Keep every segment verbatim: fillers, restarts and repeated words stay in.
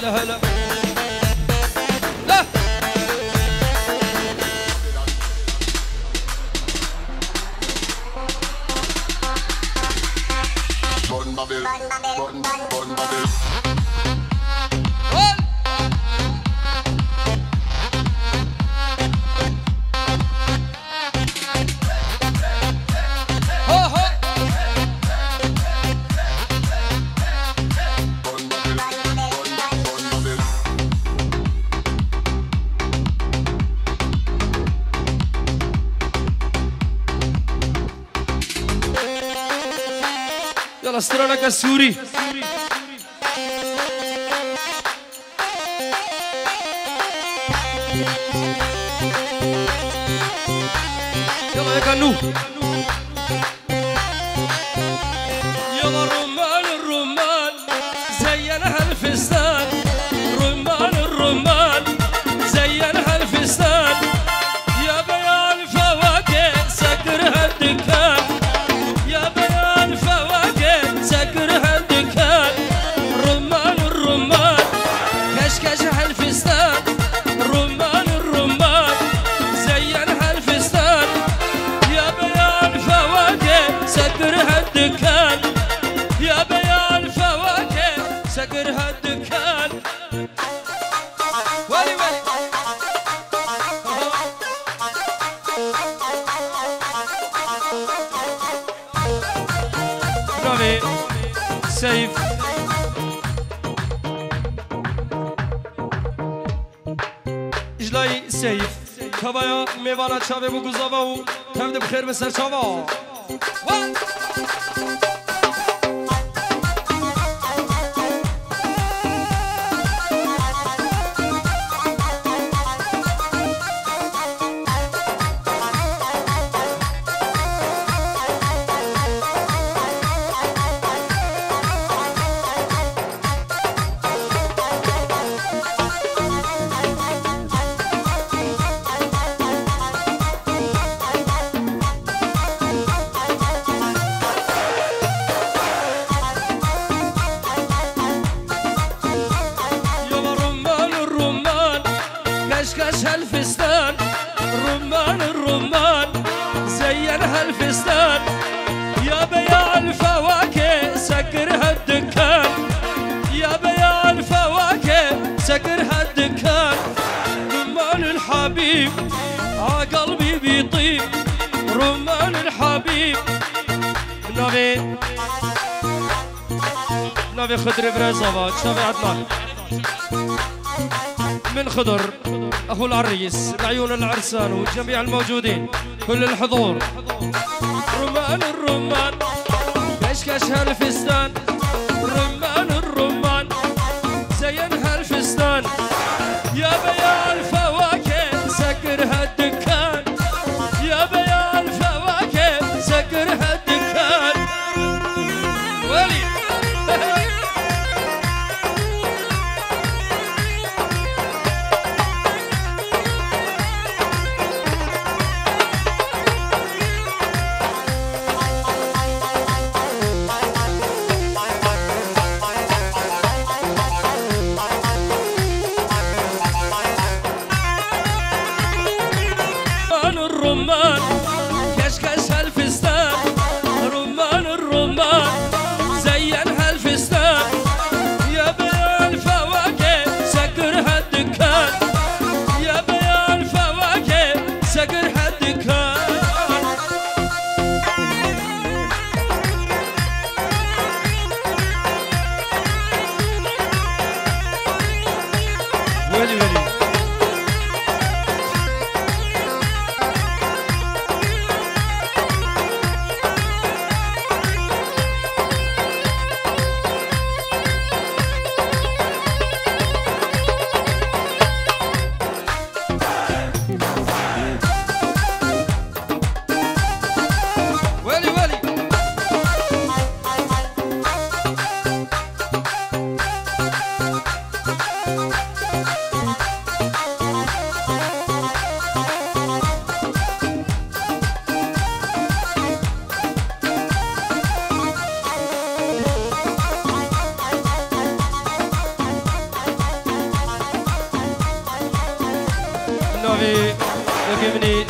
هلا هلا لا يلا استرالك السوري يلا يا كنو يلا الرمان الرمان زينها الفستان رمان الرمان زينها الفستان يا بيا الفواكه سكرها الدكان يا بيا الفواكه سكرها الدكان رمان الرمان كشكشها الفستان رمان الرمان زينها الفستان يا بيا الفواكه سكرها الدكان يا بيا الفواكه سكرها الدكان ولي ولي برافي سيف اجلای سیف کبایا میوانا چاوه بو گزاوه و تفده بخیر بسر چاوه كشكشها الفستان رمان الرمان زينها الفستان يا بياع الفواكه سكرها الدكان يا بياع الفواكه سكرها الدكان رمان الحبيب عقلبي بيطيب رمان الحبيب نبي نبي خضر برزابات شبي عدنان من خضر أخو العريس بعيون العرسان وجميع الموجودين كل الحضور رمان الرمان كشكشها الفستان رمان الرمان زينها الفستان يا بياع الفواكه سكرها الدكان يا بياع الفواكه سكرها الدكان ولي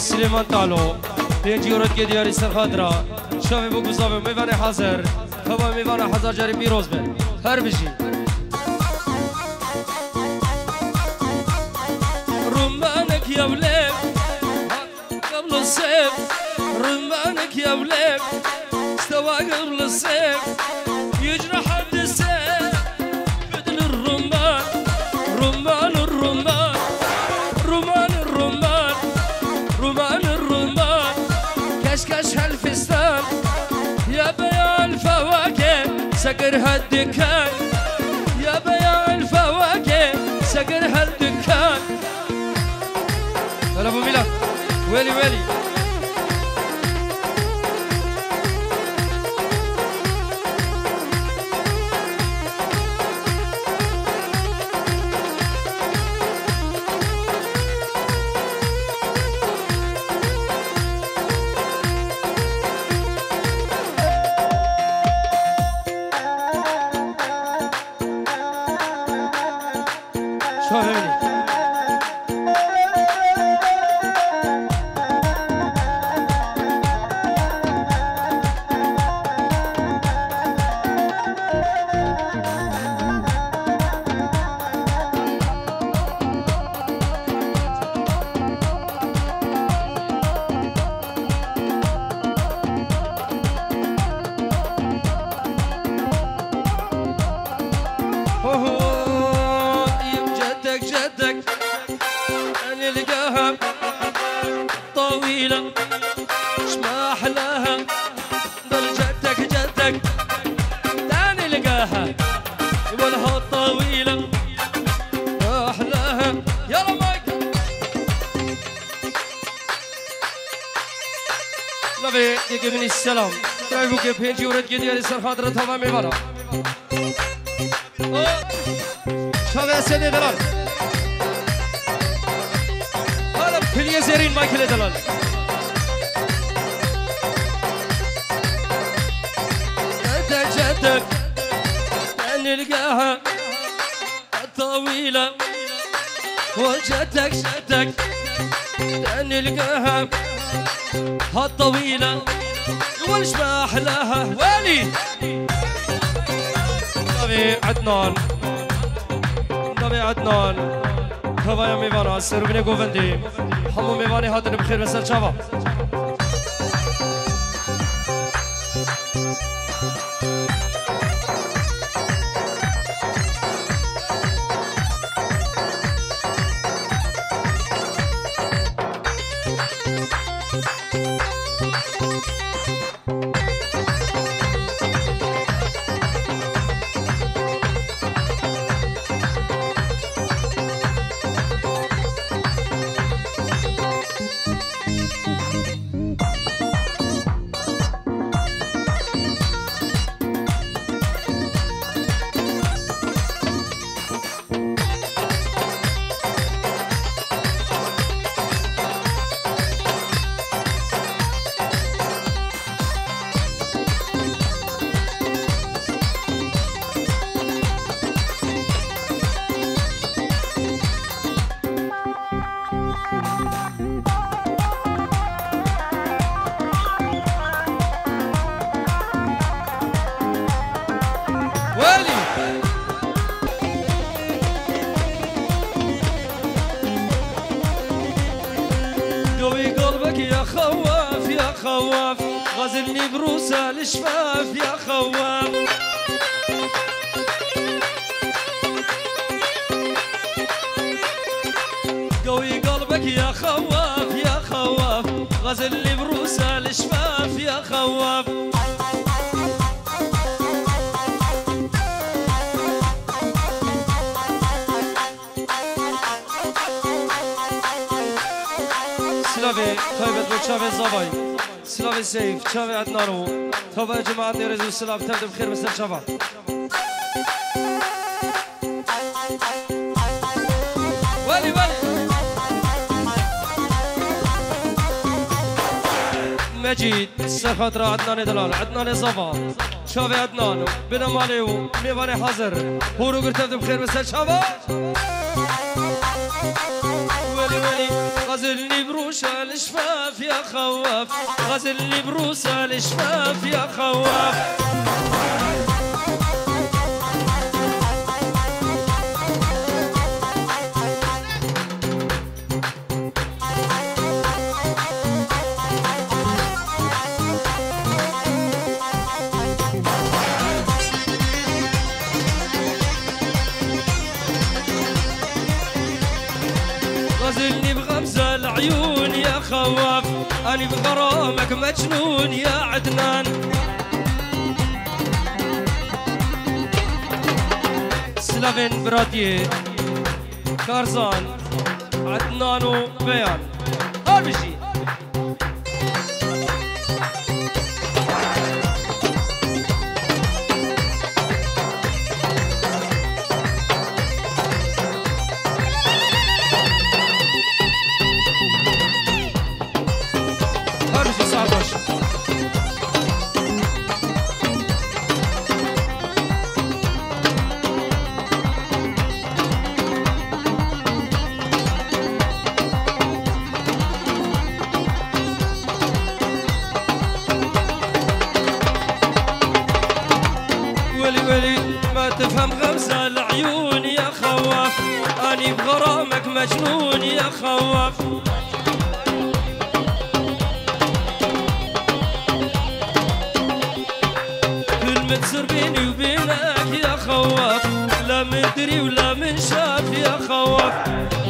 سليمان طالو بيجي ورد كدياري سرخادرا شافي بو قزافي ميفاني حاضر هوا ميفاني حاضر جاري بيروز بن هر بجي رمانك يا وليب قبل الصيف رمانك يا وليب استوى قبل الصيف يجرح حد السيف بدل الرمان رمان الرمان رمان الرمان رمان الرمان كشكش هالفستان يا بيع الفواكه سكر هالدكان يا بيع الفواكه سكر هالدكان هلا ابو ميلاد ويلي ويلي من السلام ترايبو كي بينجي ورد كدياري السر خاطر تمام ميفانا شافي سيدي دلال هذا بليه زيرين مايكل دلال جدك جدك نلقاها الطويلة وجدك جدك نلقاها هالطويلة ولش ما أحلاها والي نبي عدنان نبي عدنان هوايا ميفانا سربني قوفندي حمو ميفاني هاتن بخير بسال شابا غازلني بروسه الشفاف يا خواف قوي قلبك يا خواف يا خواف غازلني بروسه الشفاف يا خواف سلافي طيبت بوتشافي زباي سلافي سيف شافي عدنانو توبا يا جماعة رزق السلام تبدأ بخير مساء شافا والي والي مجيد السخطرة عدناني دلال عدناني صفا شافي عدنانو بنا ماليو ميفاني حاضر هورو قرتبدأ بخير مساء شافا والي والي غزلني بروسة الشفاف يا خواف، غزلني بروسة الشفاف يا خواف. غزلني بغمزة العيون يا خواف، أنا بغرامك مجنون يا عدنان. سلافين براديي كارزان عدنان وبيان هالبشي. ما تفهم غمزة العيون يا خواف، أني بغرامك مجنون يا خواف. كلمة سر بيني وبينك يا خواف، لا مدري ولا من شاف يا خواف.